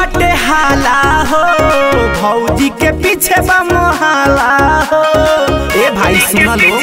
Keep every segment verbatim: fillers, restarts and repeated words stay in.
बाटे हाला हो, भौजी के पीछे बा मोहाला हो। ए भाई सुना लो,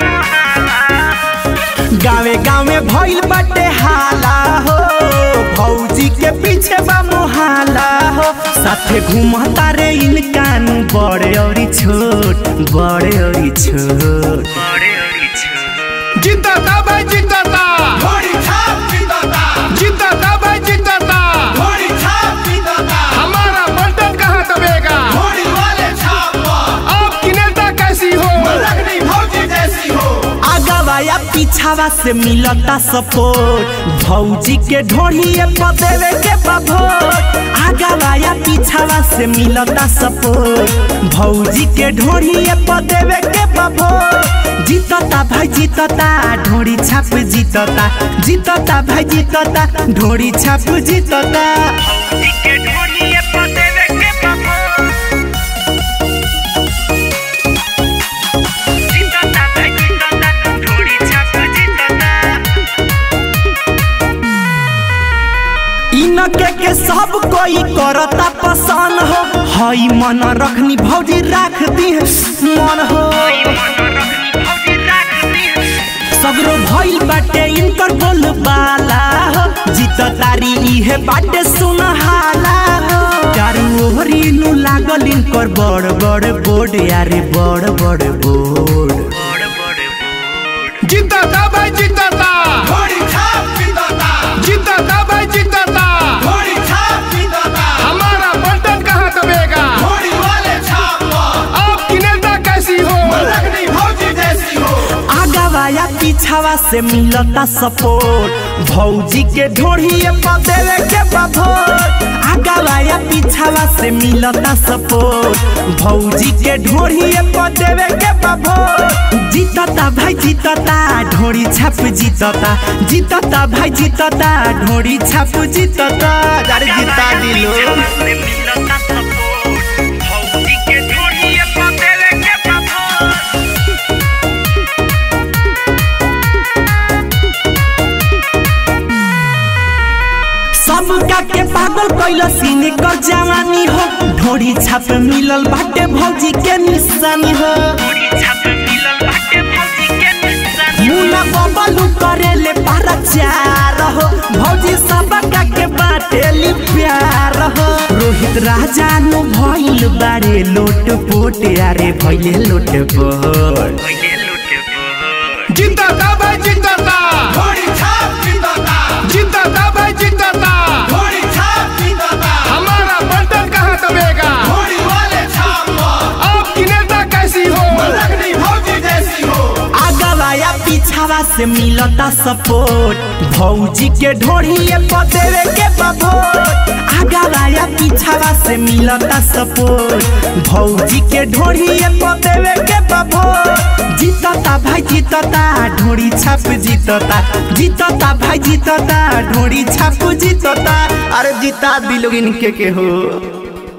गावे गावे भइल बाटे हाला हो, भौजी के पीछे बा मोहाला हो। साथे घूमता रे इनकान बड़े और छोट, बड़े और छोट। जिंदाता भाई जिंदाता, घोड़ी छाप जिंदाता, जिंदाता भाई जिंदाता, घोड़ी छाप जिंदाता। हमारा बटन कहाँ दबेगा? घोड़ी वाले छाप पर आपकी नेता कैसी हो? रगनी भौजी जैसी हो। आगावा या पीछावा से मिलता सपोर्ट, भौजी के ढोढ़िए पदेवे के बभोट। आगावा या पीछावा से मिलता सपोर्ट, भौजी के ढोढ़िए पदेवे के बभोट। जीतता भाई जीतता, ढोड़ी छाप जीतता, जीतता भाई जीतता, ढोड़ी छाप जीतता। भौजी के ढोढ़िए पदेवे के बभोट, जीतता भाई जीतता, ढोड़ी छाप जीतता। इनके के सब कोई करता पसंद हो, हई मन रखनी भौजी राख दी है मन हो। सगरो भइल बाटे इनकर बोल बाला हो, जीततारी इहे बाटे सुनहाला हो। चारू ओहरी नु लागल इनकर बड़ बड़ बोर्ड, यारे बड़ बड़ बोर्ड। जिंदाता भाई जिंदाता, घोड़ी छाप जिंदाता, जिंदाता भाई जिंदाता, घोड़ी छाप जिंदाता। हमारा बटन कहाँ दबेगा? घोड़ी वाले छाप पर आपकी नेता कैसी हो? रगनी भौजी जैसी हो। आगावा या पीछावा से मिलता सपोर्ट, भौजी के ढोढ़िए पदेवे के बभोट। आगावा या पीछावा से मिलता सपोर्ट, भौजी के ढोढ़िए पदेवे के बभोट। जीतता भाई जीतता, ढोड़ी छाप जीतता, जीतता भाई जीतता, ढोड़ी छाप जीतता। अरे जीता दिलो। सबका के पागल कैला सीने कर जवानी हो, ढोड़ी छाप मिलल बाटे भौजी के निशानी हो। मुना बबलू करेले प्रचार हो, भौजी सबका के बाटेली प्यार हो। रोहित राजा नु भइल बारे लोट पोट, यारे भइले लोट पोट। जिंदाता भाई जिंदाता, घोड़ी छाप जिंदाता, जिंदाता भाई जिंदाता, घोड़ी छाप जिंदाता। हमारा बटन कहाँ दबेगा? घोड़ी वाले छाप पर आपकी नेता कैसी हो? रगनी भौजी जैसी हो। आगावा या पीछावा से मिलता सपोर्ट, भौजी के ढोढ़िए पदेवे के बभोट। आगावा या पीछावा से मिलता सपोर्ट, भौजी के ढोढ़िए पदेवे के बभोट। जीतता भाई जीतता, ढोड़ी छाप जीतता, जीतता भाई जीतता, ढोड़ी छाप जीतता। अरे जीता दिलो इनके के हो।